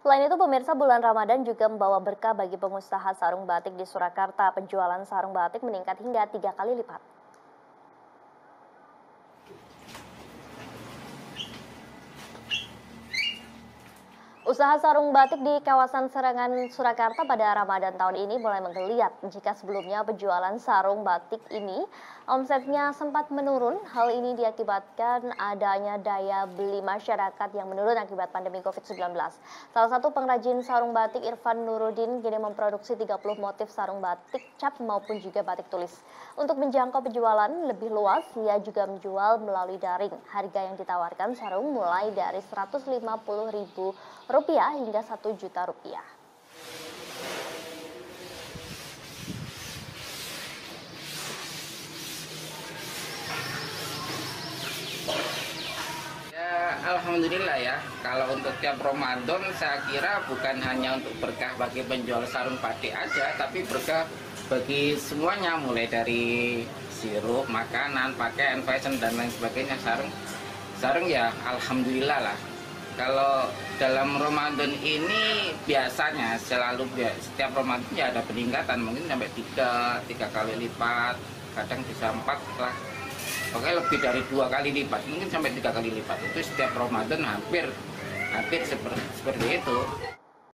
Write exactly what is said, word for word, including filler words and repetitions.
Selain itu, pemirsa, bulan Ramadan juga membawa berkah bagi pengusaha sarung batik di Surakarta. Penjualan sarung batik meningkat hingga tiga kali lipat. Usaha sarung batik di kawasan Serangan, Surakarta pada Ramadan tahun ini mulai menggeliat. Jika sebelumnya penjualan sarung batik ini omsetnya sempat menurun, hal ini diakibatkan adanya daya beli masyarakat yang menurun akibat pandemi covid sembilan belas. Salah satu pengrajin sarung batik, Irfan Nurudin, kini memproduksi tiga puluh motif sarung batik cap maupun juga batik tulis. Untuk menjangkau penjualan lebih luas, ia juga menjual melalui daring. Harga yang ditawarkan sarung mulai dari seratus lima puluh ribu rupiah hingga satu juta rupiah. Ya, alhamdulillah ya. Kalau untuk tiap Ramadan, saya kira bukan hanya untuk berkah bagi penjual sarung batik aja, tapi berkah bagi semuanya, mulai dari sirup, makanan, pakaian, fashion dan lain sebagainya. Sarung, sarung ya, alhamdulillah lah. Kalau dalam Ramadan ini biasanya selalu setiap Ramadan ya ada peningkatan, mungkin sampai tiga tiga kali lipat, kadang bisa empat lah. Oke, lebih dari dua kali lipat, mungkin sampai tiga kali lipat. Itu setiap Ramadan hampir hampir seperti seperti itu.